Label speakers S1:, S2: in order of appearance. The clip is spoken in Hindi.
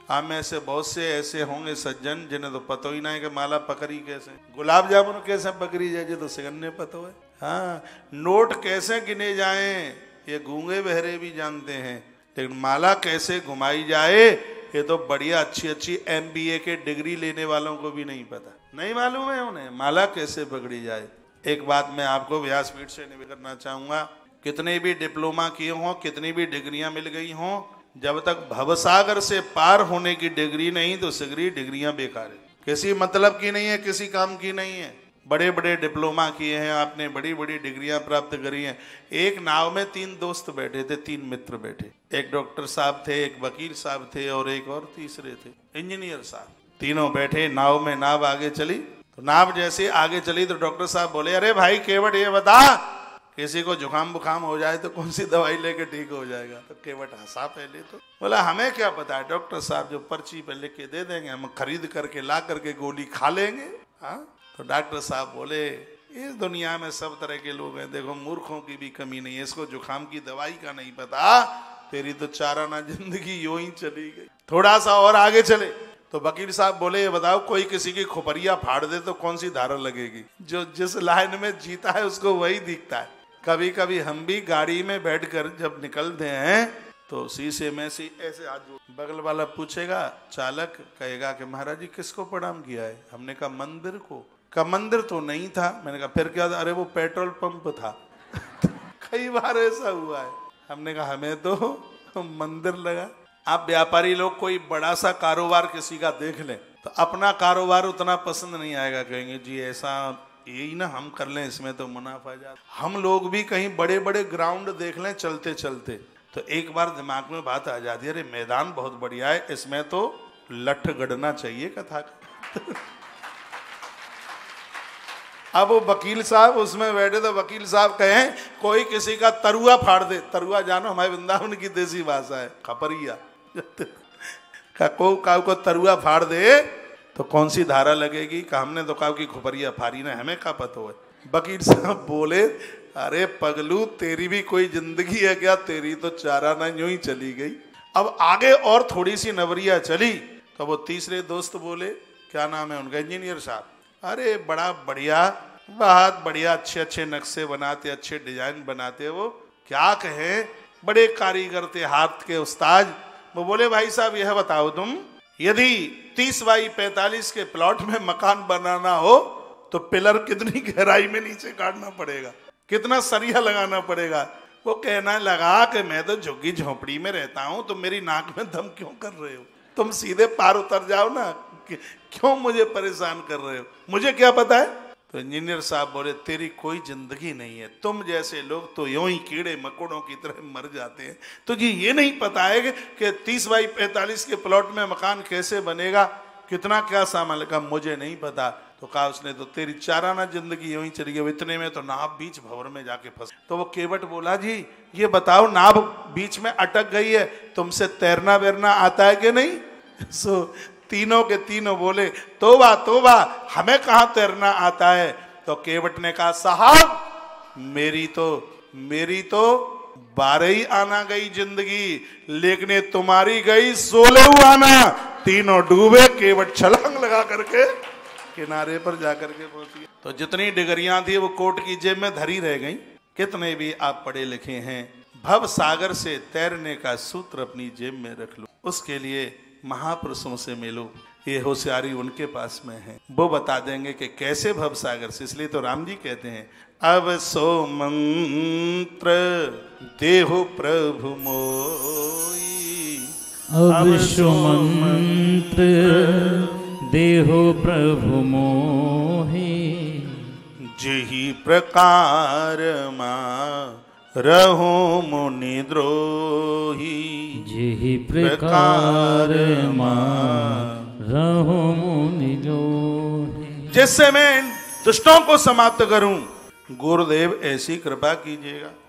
S1: आप में से बहुत से ऐसे होंगे सज्जन जिन्हें तो पता ही ना है कि माला पकड़ी कैसे, गुलाब जामुन कैसे पकड़ी जाए तो सिगन्ने पता है। हाँ, नोट कैसे गिने जाएं ये गूंगे बहरे भी जानते हैं, लेकिन माला कैसे घुमाई जाए ये तो बढ़िया अच्छी अच्छी MBA के डिग्री लेने वालों को भी नहीं पता, नहीं मालूम है उन्हें माला कैसे पकड़ी जाए। एक बात मैं आपको व्यासपीठ से निवेदन करना चाहूंगा, कितने भी डिप्लोमा किए हों, कितनी भी डिग्रियां मिल गई हों, जब तक भवसागर से पार होने की डिग्री नहीं तो सगरी डिग्रियां बेकार है, किसी मतलब की नहीं है, किसी काम की नहीं है। बड़े बड़े डिप्लोमा किए हैं आपने, बड़ी बड़ी डिग्रियां प्राप्त करी हैं। एक नाव में 3 दोस्त बैठे थे, 3 मित्र बैठे, एक डॉक्टर साहब थे, एक वकील साहब थे और एक और तीसरे थे इंजीनियर साहब। तीनों बैठे नाव में, नाव आगे चली तो नाव जैसे आगे चली तो डॉक्टर साहब बोले, अरे भाई केवट ये बता, किसी को जुकाम बुखाम हो जाए तो कौन सी दवाई लेके ठीक हो जाएगा? तो केवट हंसा पहले तो, बोला हमें क्या पता है डॉक्टर साहब, जो पर्ची पे लिख के दे देंगे हम खरीद करके ला करके गोली खा लेंगे। हाँ, तो डॉक्टर साहब बोले इस दुनिया में सब तरह के लोग हैं, देखो मूर्खों की भी कमी नहीं है, इसको जुकाम की दवाई का नहीं पता, तेरी तो चाराना जिंदगी यूं ही चली गई। थोड़ा सा और आगे चले तो वकील साहब बोले, ये बताओ कोई किसी की खोपड़िया फाड़ दे तो कौन सी धारा लगेगी? जो जिस लाइन में जीता है उसको वही दिखता है। कभी कभी हम भी गाड़ी में बैठकर जब निकलते हैं तो शीशे में से ऐसे हाथ जोड़, बगल वाला पूछेगा, चालक कहेगा कि महाराज जी किसको प्रणाम किया है? हमने कहा मंदिर को। का मंदिर तो नहीं था। मैंने कहा फिर क्या था? अरे वो पेट्रोल पंप था। कई बार ऐसा हुआ है, हमने कहा हमें तो मंदिर लगा। आप व्यापारी लोग कोई बड़ा सा कारोबार किसी का देख लें तो अपना कारोबार उतना पसंद नहीं आएगा, कहेंगे जी ऐसा यही ना हम कर लें, इसमें तो मुनाफा ज्यादा। हम लोग भी कहीं बड़े बड़े ग्राउंड देख लें चलते चलते तो एक बार दिमाग में बात आ जाती है, अरे मैदान बहुत बढ़िया है, इसमें तो लठ गड़ना चाहिए कथा का। अब वो वकील साहब उसमें बैठे तो वकील साहब कहें कोई किसी का तरुआ फाड़ दे, तरुआ जानो हमारे वृंदावन की देसी भाषा है, खपरिया। काऊ को तरुआ फाड़ दे तो कौन सी धारा लगेगी? का हमने तो काऊ की खुपरिया फाड़ी ना, हमें का पता है। वकील साहब बोले, अरे पगलू तेरी भी कोई जिंदगी है क्या? तेरी तो चाराना यूं ही चली गई। अब आगे और थोड़ी सी नवरिया चली तो वो तीसरे दोस्त बोले, क्या नाम है उनका? इंजीनियर साहब। अरे बड़ा बढ़िया, बहुत बढ़िया, अच्छे अच्छे नक्शे बनाते, अच्छे डिजाइन बनाते, वो क्या कहें, बड़े कारीगर थे, हाथ के उस्ताद। वो बोले भाई साहब यह बताओ तुम, यदि 30 बाई 45 के प्लॉट में मकान बनाना हो तो पिलर कितनी गहराई में नीचे काटना पड़ेगा, कितना सरिया लगाना पड़ेगा? वो कहना लगा कि मैं तो झुग्गी झोपड़ी में रहता हूं, तो मेरी नाक में दम क्यों कर रहे हो? तुम सीधे पार उतर जाओ ना, क्यों मुझे परेशान कर रहे हो? मुझे क्या पता है? तो इंजीनियर साहब बोले, तेरी कोई जिंदगी नहीं है, तुम जैसे लोग तो यूं ही कीड़े मकोड़ों की तरह मर जाते हैं। तुझे ये नहीं पता है कि 30 बाई 45 के प्लॉट में मकान कैसे बनेगा, कितना क्या सामान लगा? मुझे नहीं पता। तो कहा उसने, तो तेरी चाराना जिंदगी यूं ही चली गई। इतने में तो नाव बीच भंवर में जाके फंस। तो वो केवट बोला, जी ये बताओ नाव बीच में अटक गई है, तुमसे तैरना वैरना आता है कि नहीं? सो तीनों के तीनों बोले, तोबा तोबा, हमें कहाँ तैरना आता है। तो केवट ने कहा, साहब मेरी तो 12 आना गई जिंदगी, लेकिन तुम्हारी गई 16 आना। तीनों डूबे, केवट छलांग लगा करके किनारे पर जाकर के पहुंची। तो जितनी डिग्रियां थी वो कोट की जेब में धरी रह गई। कितने भी आप पढ़े लिखे हैं, भव सागर से तैरने का सूत्र अपनी जेब में रख लो। उसके लिए महापुरुषों से मिलो, ये होशियारी उनके पास में है, वो बता देंगे कि कैसे भव सागर से। इसलिए तो राम जी कहते हैं, अब सो मंत्र देहो प्रभु मोई,
S2: अब सो मंत्र देहो प्रभु मोहि,
S1: जेहि प्रकार मां रहो मुनि द्रोही,
S2: जेहि प्रकार रहो मुनि द्रोही।
S1: जिससे मैं दुष्टों को समाप्त करूं, गुरुदेव ऐसी कृपा कीजिएगा।